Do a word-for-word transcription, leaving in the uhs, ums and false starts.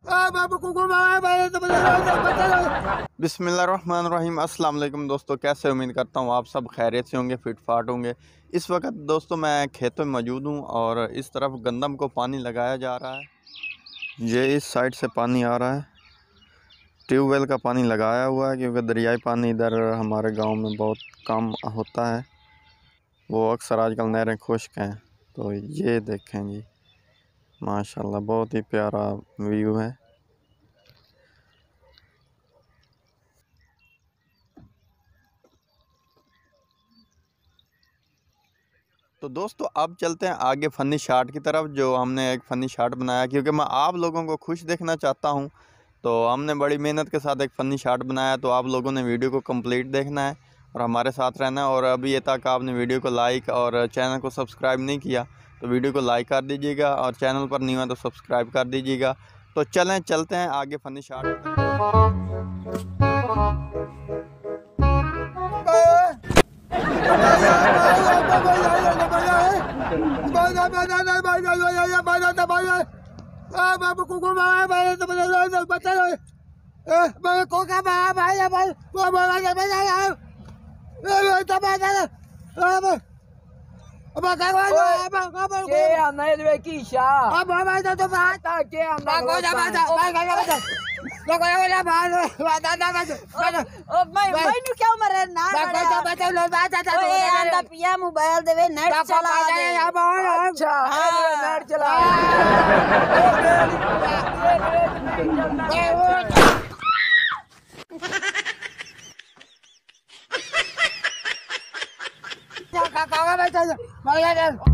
बिस्मिल्लाहिर्रहमानिर्रहीम। अस्सलाम वालेकुम दोस्तों, कैसे उम्मीद करता हूँ आप सब खैरियत से होंगे, फिट फाट होंगे। इस वक्त दोस्तों मैं खेतों में मौजूद हूँ और इस तरफ गंदम को पानी लगाया जा रहा है। ये इस साइड से पानी आ रहा है, ट्यूबवेल का पानी लगाया हुआ है क्योंकि दरियाई पानी इधर हमारे गांव में बहुत कम होता है। वो अक्सर आजकल नहरें खुश्क हैं। तो ये देखें जी, माशाल्लाह बहुत ही प्यारा व्यू है। तो दोस्तों अब चलते हैं आगे फ़नी शार्ट की तरफ, जो हमने एक फ़नी शार्ट बनाया क्योंकि मैं आप लोगों को खुश देखना चाहता हूं। तो हमने बड़ी मेहनत के साथ एक फ़नी शार्ट बनाया। तो आप लोगों ने वीडियो को कंप्लीट देखना है और हमारे साथ रहना है। और अभी ये तक आपने वीडियो को लाइक और चैनल को सब्सक्राइब नहीं किया तो वीडियो को लाइक कर दीजिएगा और चैनल पर नहीं हुआ तो सब्सक्राइब कर दीजिएगा। तो चलें चलते हैं आगे फ़नी शार्ट। मोबाइल देवे नेट चला दे। अच्छा नेट चला Kau kau kau baca, baca